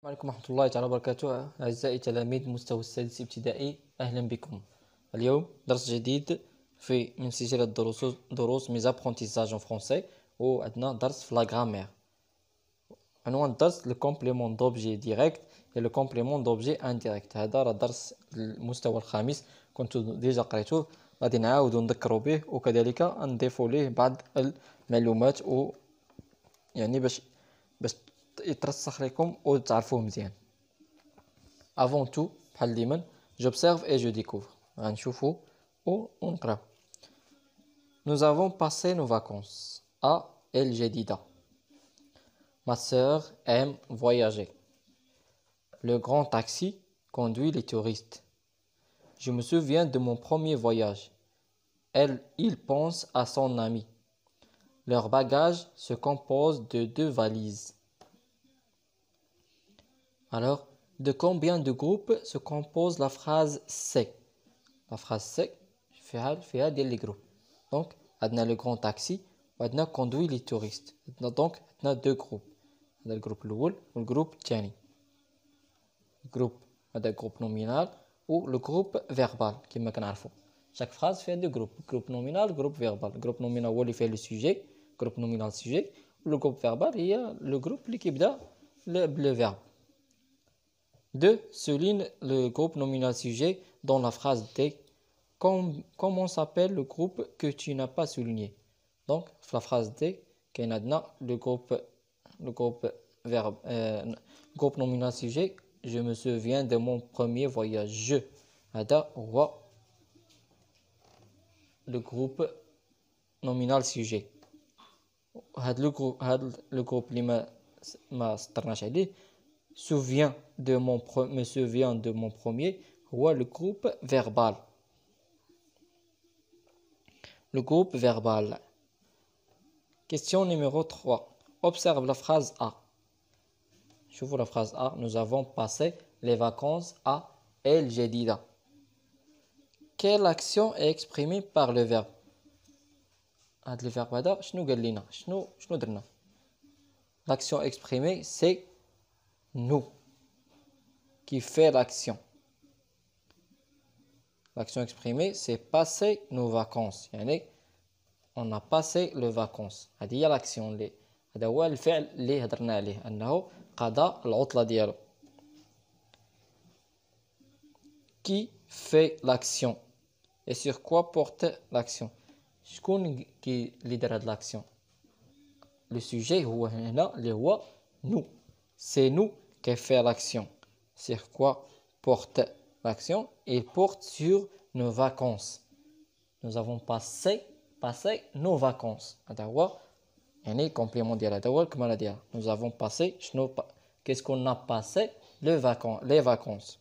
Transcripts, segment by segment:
عليكم ورحمة الله تعالى وبركاته. أعزائي تلاميذ المستوى السادس ابتدائي، أهلا بكم. اليوم درس جديد من سلسلة دروس ميز ابرونتيساج en français، وعندنا درس في لا غرامير. عنوان الدرس لو كومبليمون دوبجي ديريكت و لو كومبليمون دوبجي انديريكت. هذا راه درس المستوى الخامس، كنت ديجا قريتوه، غادي نعاودو نذكروا به وكذلك نضيفوا ليه بعض المعلومات يعني باش يترسخ لكم وتعرفوه مزيان. avant tout بحال ديما j'observe et je découvre. غنشوفوا ونقراو. Nous avons passé nos vacances à El Jadida. Ma sœur aime voyager. Le grand taxi conduit les touristes. Je me souviens de mon premier voyage. Il pense à son ami. Leur bagage se compose de 2 valises. Alors, de combien de groupes se compose la phrase C? La phrase C, فيها ديال les groupes. Donc, عندنا le grand taxi وعندنا conduit les touristes. Donc, عندنا 2 groupes. عندنا الجروب الأول والجروب الثاني. الجروب هذا جروب نومينال و الجروب فيربال كما كنعرفوا. chaque phrase فيها 2 groupes. جروب نومينال جروب فيربال. الجروب نومينال هو اللي فيه لو سوجي، جروب نومينال سوجي، والجروب فيربال هي لو جروب اللي كيبدا بلو فيرب. 2. Souligne le groupe nominal sujet dans la phrase D. Comment s'appelle le groupe que tu n'as pas souligné? Donc, la phrase D, le groupe nominal sujet. Je me souviens de mon premier voyage. Je. Le groupe nominal sujet. Le groupe اللي ما سطرناش عليه me souviens de mon premier, ou le groupe verbal. Le groupe verbal. Question numéro 3. Observe la phrase A. Je vous la phrase A. Nous avons passé les vacances à El Jadida. Quelle action est exprimée par le verbe? Le verbe هذا شنو قال لنا؟ شنو درنا؟ L'action exprimée c'est nous qui fait l'action. L'action exprimée c'est passer nos vacances. يعني on a passé les vacances. هذه هي l'action اللي هذا هو الفعل اللي هضرنا عليه انه قضى العطلة ديالو. Qui fait l'action et sur quoi porte l'action? شكون اللي دار هاد l'action؟ Le sujet هو هنا اللي هو nous. C'est nous qui fait l'action. Sur quoi porte l'action? Il porte sur nos vacances. Nous avons passé nos vacances. هذا هو يعني complément ديال هذا هو الكمالة ديالها. Nous avons passé qu'est-ce qu'on a passé les vacances.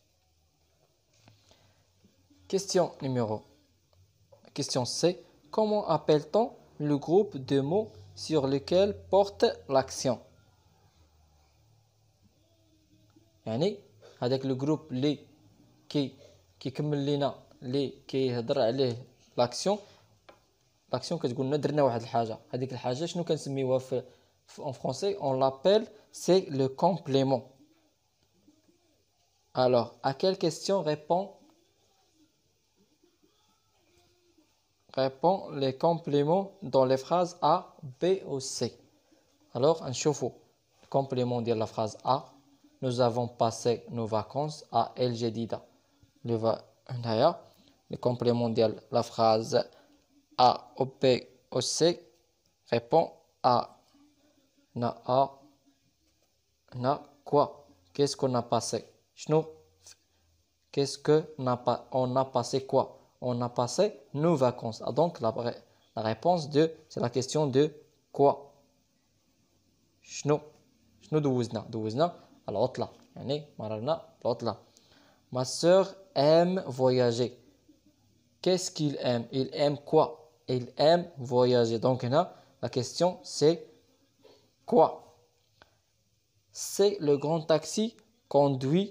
Question C. Comment appelle-t-on le groupe de mots sur lequel porte l'action? يعني هذاك لو جروب اللي كيكمل لينا اللي كيهضر عليه لاكسيون كتقول لنا درنا واحد الحاجه. هذيك الحاجه شنو كنسميوها في en français on l'appelle c'est le complément. Alors à quelle question répond les compléments dans les phrases A, B ou C? Alors نشوفوا الكومبليمون ديال la phrase A. Nous avons passé nos vacances à El Jadida. Le complément de la phrase A ou B ou C répond à quoi? Qu'est-ce qu'on a passé? On a passé quoi? On a passé nos vacances. Donc la réponse c'est la question de quoi? شنو دوزنا العطلة يعني مررنا العطلة. Ma sœur aime voyager. Qu'est-ce qu'il aime? Il aime quoi? Il aime voyager. Donc là, la question c'est quoi? C'est le grand taxi conduit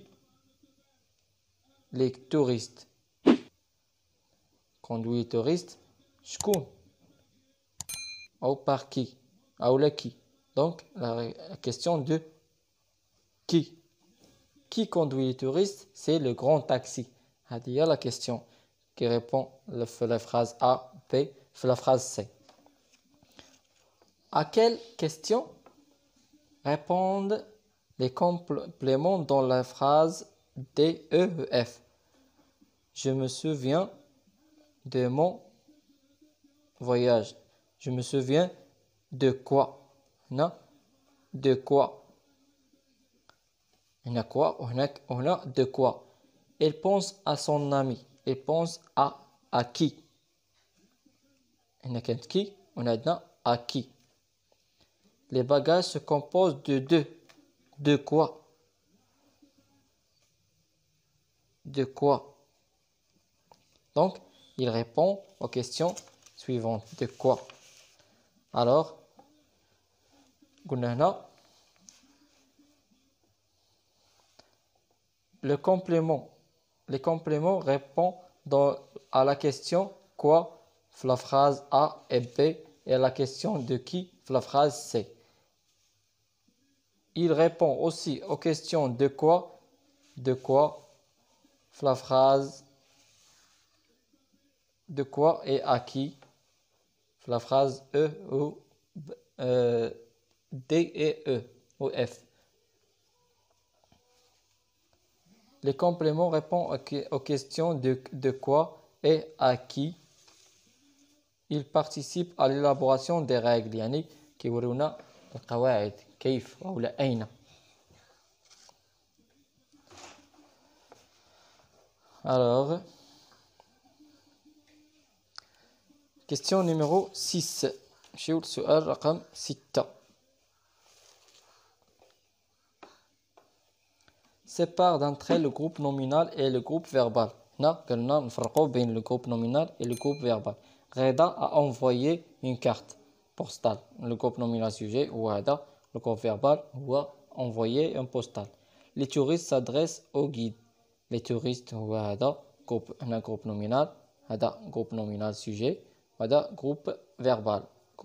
les touristes. Conduit les touristes. شكون؟ Ou par qui? Ou la qui? Donc la question de qui? qui conduit les touristes? C'est le grand taxi. Il y a la question qui répond la phrase A, B, la phrase C. À quelle question répondent les compléments dans la phrase D, E, F? Je me souviens de mon voyage. Je me souviens de quoi? Non? De quoi? On a quoi? On a de quoi? Il pense à son ami. Il pense à qui? On a qui? On a à qui? Les bagages se composent de deux. De quoi? De quoi? Donc, il répond aux questions suivantes. De quoi? Alors, les compléments répondent à la question quoi, la phrase A et B, et à la question de qui, la phrase C. Il répond aussi aux questions de quoi, la phrase de quoi et à qui, la phrase E ou D et E ou F. Les compléments répondent aux questions de quoi et à qui. Ils participent à l'élaboration des règles. يعني كيورونا القواعد كيف أو أين. Alors, question numéro 6. نمشيو للسؤال رقم 6. Sépare d'entre elles le groupe nominal et le groupe verbal. هنا قلنا نفرقوا بين le groupe nominal et le groupe verbal. Reda a envoyé une carte postale. Le groupe nominal sujet ou Reda, le groupe verbal ou a envoyé un postal. Les touristes s'adressent au guide. Les touristes ou Reda, groupe nominal, Reda groupe nominal sujet, Reda groupe verbal,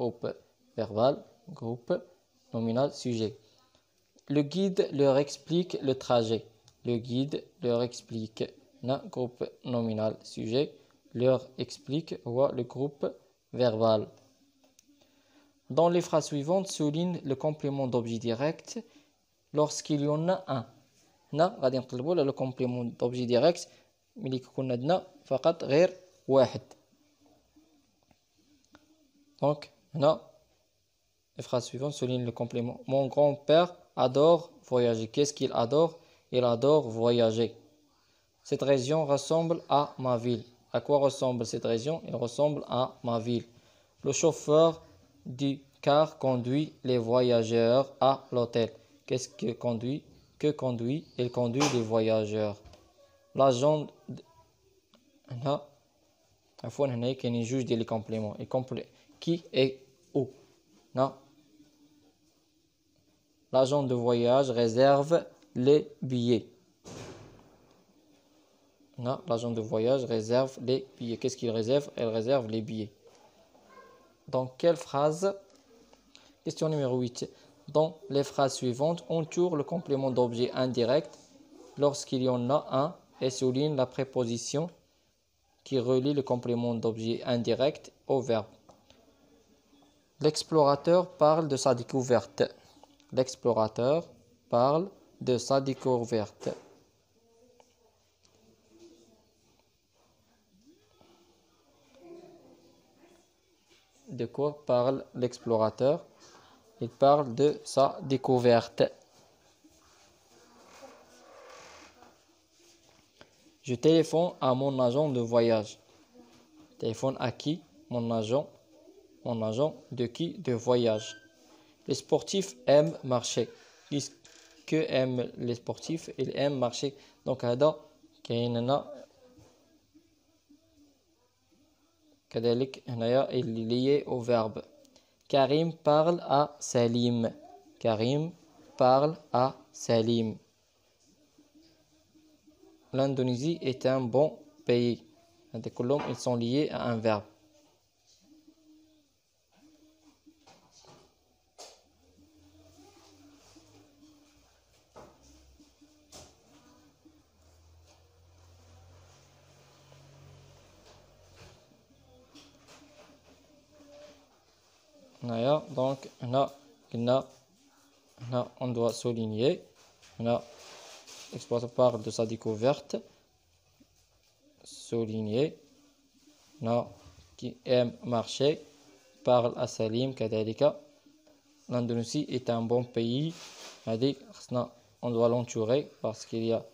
groupe nominal sujet. Le guide leur explique le trajet. Le guide leur explique. Groupe nominal sujet leur explique le groupe verbal. Dans les phrases suivantes, souligne le complément d'objet direct lorsqu'il y en a un. هنا غادي نطلبوا le complément d'objet direct ملي كيكون عندنا فقط غير واحد. Donc هنا les phrases suivantes soulignent le complément. Mon grand-père adore voyager. Qu'est-ce qu'il adore? Il adore voyager. Cette région ressemble à ma ville. À quoi ressemble cette région? Elle ressemble à ma ville. Le chauffeur du car conduit les voyageurs à l'hôtel. Qu'est-ce que conduit? Que conduit? Il conduit les voyageurs. L'agent هنا عفوا هنا كاينين جوج ديال لي كومبليمون. Qui et où? Non. L'agent de voyage réserve les billets. Non, l'agent de voyage réserve les billets. Qu'est-ce qu'il réserve? Elle réserve les billets. Dans quelle phrase? Question numéro 8. Dans les phrases suivantes, entoure le complément d'objet indirect lorsqu'il y en a un et souligne la préposition qui relie le complément d'objet indirect au verbe. L'explorateur parle de sa découverte. L'explorateur parle de sa découverte. De quoi parle l'explorateur? Il parle de sa découverte. Je téléphone à mon agent de voyage. Téléphone à qui? Mon agent. Mon agent de qui? De voyage. Les sportifs aiment marcher. Qu'est-ce que aiment les sportifs? Ils aiment marcher. Donc, هذا كايننا كذلك هنايا اللي lié au verbe. Karim parle à Salim. Karim parle à Salim. L'Indonésie est un bon pays. Ils sont liés à un verbe. Donc, on doit souligner. L'explorateur parle de sa découverte. Souligner. Qui aime marcher. Parle à Salim Kadalika. L'Indonésie est un bon pays. On doit l'entourer parce qu'il y a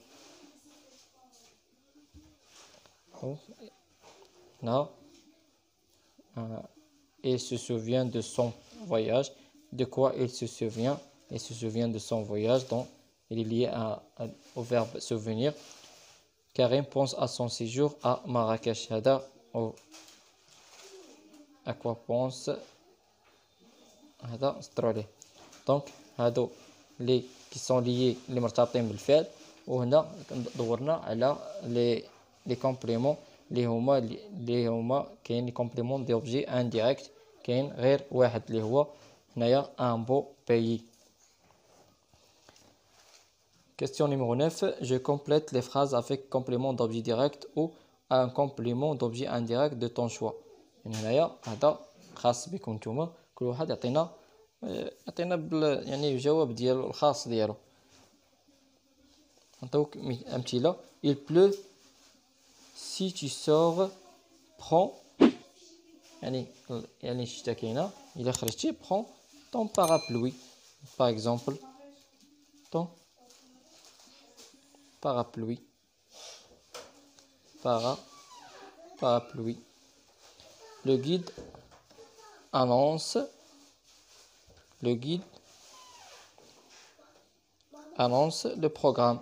il se souvient de son voyage. De quoi il se souvient? Il se souvient de son voyage. Donc, il est lié au verbe souvenir. Karim pense à son séjour à Marrakech. À quoi pense? Donc, les qui sont liés les مرتبطين بالفعل. وهنا دورنا على les compléments اللي هما كاين les compléments d'objet indirect. كاين غير واحد اللي هو هنايا un beau pays. Question numéro 9. Je complète les phrases avec complément d'objet direct ou un complément d'objet indirect de ton choix. يعني هنايا هذا خاص بكم نتوما. كل واحد يعطينا يعني الجواب ديالو الخاص ديالو. نعطيوك امثله. Il pleut. Si tu sors, prends. يعني الشتا كاينه. الا خرجتي prends ton parapluie. Par exemple, ton parapluie. Parapluie. Le guide annonce. Le guide annonce le programme.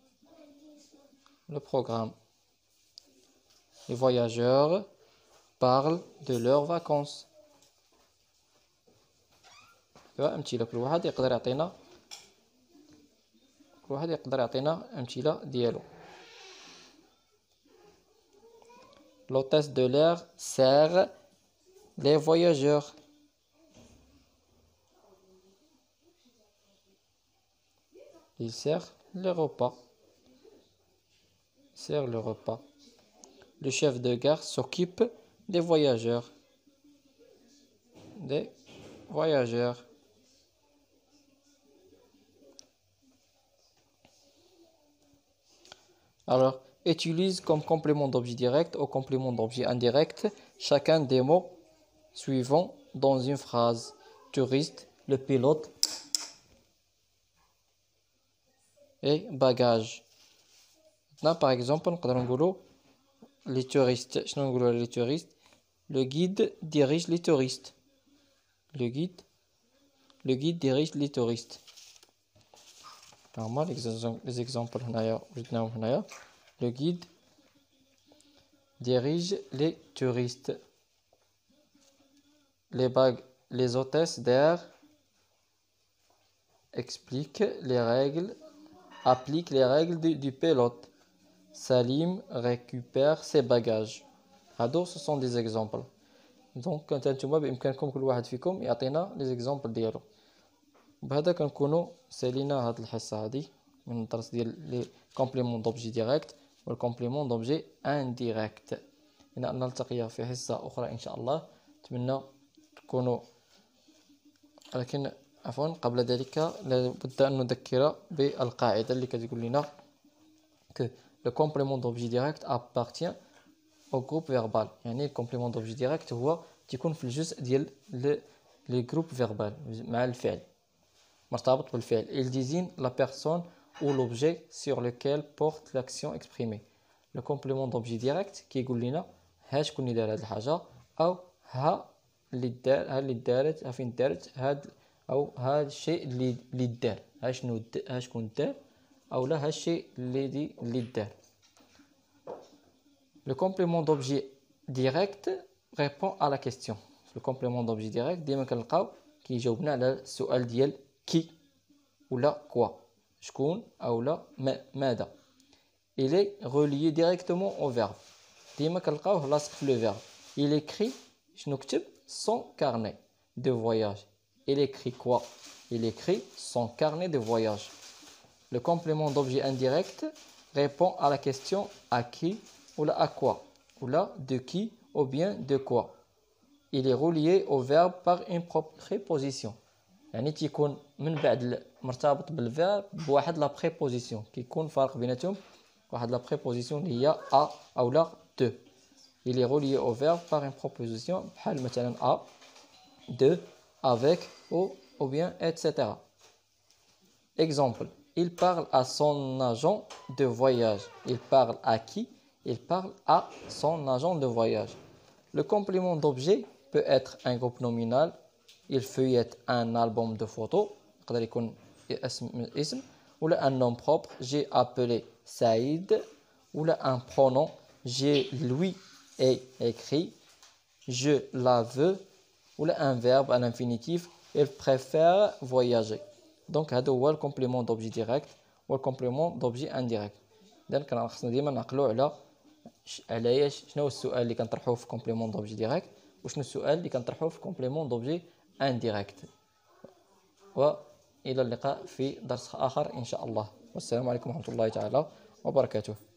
Le programme. Les voyageurs parlent de leurs vacances. أمثلة كل واحد يقدر يعطينا أمثلة ديالو. L'hôtesse de l'air sert les voyageurs. Il sert le repas. Le chef de gare s'occupe des voyageurs. Alors, utilise comme complément d'objet direct ou complément d'objet indirect chacun des mots suivants dans une phrase. Touriste, le pilote et bagage. Là, par exemple, les touristes. Les touristes. Le guide dirige les touristes. Le guide dirige les touristes. Normal, les exemples. Le guide dirige les touristes. Les hôtesses d'air appliquent les règles du pilote. Salim récupère ses bagages. Ce sont des exemples. Donc, انتم بإمكانكم كل واحد فيكم يعطينا les exemples ديالو. بهذا كنكونوا سالينا هاد الحصة هادي من الدرس ديال les compléments d'objet direct والcomplément d'objet indirect. إلى أن نلتقي في حصة أخرى إن شاء الله. أتمنى تكونوا لكن عفوا قبل ذلك لابد أن نذكر بالقاعدة اللي كتقول لنا que le complément d'objet direct appartient au groupe verbal. يعني الكومبليمون دوبجي ديريكت هو تيكون في الجزء ديال لي جروب فيربال مع الفعل مرتبط بالفعل. Il désigne la personne ou l'objet sur lequel porte l'action exprimée. Le complément d'objet direct كيقول لنا ها شكون اللي دار هاد الحاجه او ها اللي دارت ها فين دارت هاد او هاد الشيء اللي دار ها شكون دار او لا ها الشيء اللي دار. Le complément d'objet direct répond à la question. Le complément d'objet direct ديما كنلقاو كيجاوبنا على السؤال ديال كي ولا كوا شكون او لا ماذا. Il est relié directement au verbe. ديما كنلقاوه لاصق في le verbe. Il écrit شنو كتب son carnet de voyage. Il écrit quoi? Il écrit son carnet de voyage. Le complément d'objet indirect répond à la question à qui ou là à quoi ou là de qui ou bien de quoi. il est relié au verbe par une préposition. يعني تيكون من بعد مرتبط بالفعل بواحد لا بريبوزيسيون، كيكون فرق بيناتهم واحد لا بريبوزيسيون اللي هي ا او لا دو. il est relié au verbe par une préposition بحال مثلا a, de, avec, ou bien etc. Exemple, il parle à son agent de voyage. Il parle à qui? Il parle à son agent de voyage. Le complément d'objet peut être un groupe nominal. Il feuillette un album de photos. يقدر يكون اسم ولا un nom propre. J'ai appelé Saïd. ولا un pronom. J'ai lui et écrit. Je la veux. ولا un verbe à l'infinitif. Il préfère voyager. دونك هذا هو الكومبليمون دوبجي ديريكت والكومبليمون دوبجي انديريكت. اذا كان خصنا ديما نعقلوا على شنو هو السؤال اللي كنطرحوه في كومبليمون دوبجي ديريكت وشنو السؤال اللي كنطرحوه في كومبليمون دوبجي انديريكت. والى اللقاء في درس اخر ان شاء الله، والسلام عليكم ورحمه الله تعالى وبركاته.